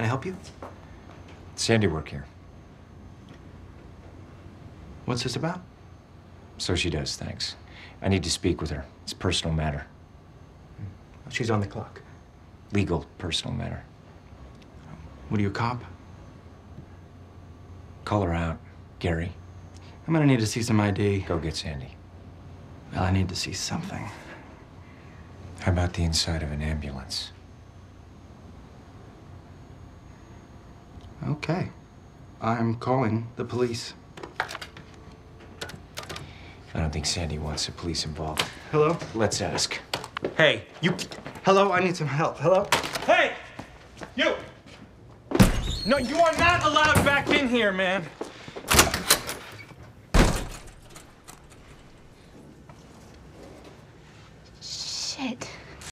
Can I help you? Sandy work here. What's this about? So she does, thanks. I need to speak with her. It's a personal matter. She's on the clock. Legal, personal matter. What are you, a cop? Call her out, Gary. I'm gonna need to see some ID. Go get Sandy. Well, I need to see something. How about the inside of an ambulance? Okay. I'm calling the police. I don't think Sandy wants the police involved. Hello? Let's ask. Hey, you... Hello, I need some help. Hello? Hey! You! No, you are not allowed back in here, man. Shit.